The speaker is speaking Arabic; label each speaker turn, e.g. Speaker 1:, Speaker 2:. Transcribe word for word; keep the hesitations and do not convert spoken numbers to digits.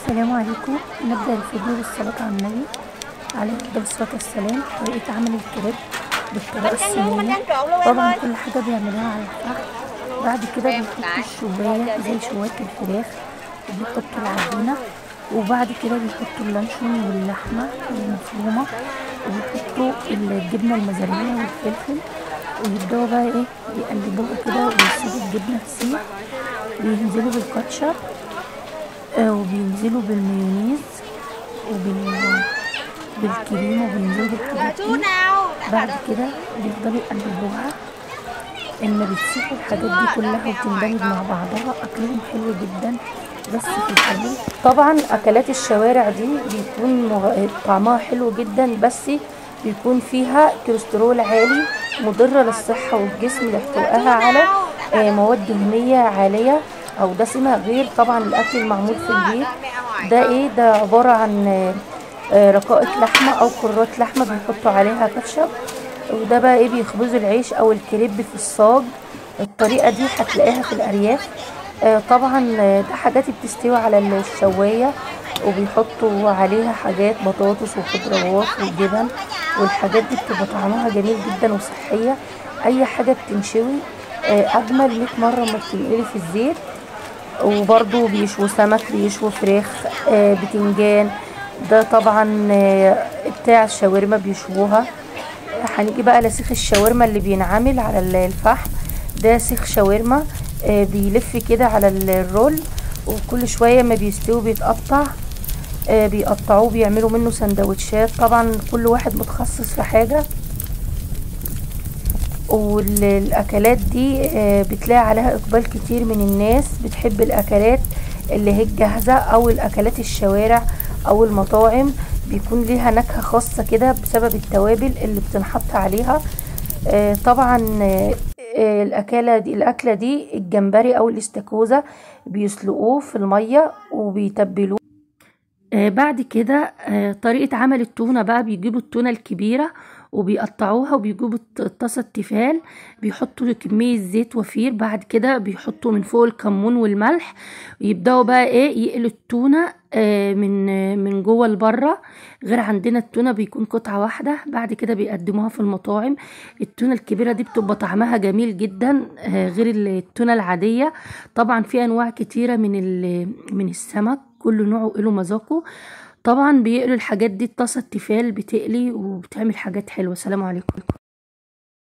Speaker 1: السلام عليكم. نبدأ الفيديو بالصلاة على النبي عليه الصلاة والسلام. طريقة عمل الكريب بالطريقة الصينية. طبعا كل حاجة بيعملوها على الفحم. بعد كده بيحطوا الشواية زي شواية الفراخ وبيحطوا العجينة، وبعد كده بيحطوا اللانشون واللحمة المفرومة وبيحطوا الجبنة الموزاريلا والفلفل، ويبدأوا بقى ايه يقلبوها كده ويسيبوا الجبنة تسيح. بينزلوا بالكاتشب آه وبينزلوا بالمايونيز وبال بالكريمه وبينزلوا بالحاجات دي. بعد كده بيفضلوا يقلبوها اما بتسيح الحاجات دي كلها وتندمج مع بعضها. اكلهم حلو جدا بس في الحلو. طبعا اكلات الشوارع دي بيكون مغ... طعمها حلو جدا، بس بيكون فيها كوليسترول عالي مضره للصحه والجسم لاحتوائها على آه مواد دهنيه عاليه او دسمه، غير طبعا الاكل المعمول في البيت. ده ايه ده عباره عن رقائق لحمه او كرات لحمه بيحطوا عليها كاتشب، وده بقى ايه بيخبزوا العيش او الكريب في الصاج. الطريقه دي هتلاقيها في الارياف. طبعا ده حاجات بتستوي على الشوايه وبيحطوا عليها حاجات بطاطس وخضروات وجبن، والحاجات دي بتبقى طعمها جميل جدا وصحيه. اي حاجه بتنشوي اجمل مية مره ما بتنقلي في الزيت. وبرضو بيشووا سمك، بيشووا فراخ، آه بتنجان. ده طبعا آه بتاع الشاورما بيشووها. هنيجي بقى لسيخ الشاورما اللي بينعمل على الفحم. ده سيخ شاورما آه بيلف كده على الرول، وكل شويه ما بيستوي بيتقطع. آه بيقطعوه بيعملوا منه سندوتشات. طبعا كل واحد متخصص في حاجه، والاكلات دي بتلاقي عليها اقبال كتير من الناس بتحب الاكلات اللي هي الجاهزه او الاكلات الشوارع او المطاعم. بيكون ليها نكهه خاصه كده بسبب التوابل اللي بتنحط عليها. طبعا الاكله دي الاكله دي الجمبري او الاستاكوزا بيسلقوه في الميه وبيتبلوه. بعد كده طريقه عمل التونه بقى، بيجيبوا التونه الكبيره وبيقطعوها وبيجيبوا طاسه تيفال، بيحطوا كميه زيت وفير. بعد كده بيحطوا من فوق الكمون والملح، ويبداوا بقى ايه يقلوا التونه من من جوه لبره. غير عندنا التونه بيكون قطعه واحده. بعد كده بيقدموها في المطاعم. التونه الكبيره دي بتبقى طعمها جميل جدا غير التونه العاديه. طبعا في انواع كتيره من من السمك، كل نوع له مذاقه. طبعا بيقلوا الحاجات دي الطاسه التيفال بتقلي وبتعمل حاجات حلوه. سلام عليكم.